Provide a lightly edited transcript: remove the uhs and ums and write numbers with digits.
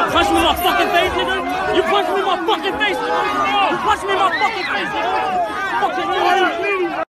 Punch me in my fucking face, nigga. You punch me in my fucking face, nigga. You punch me in my fucking face, nigga.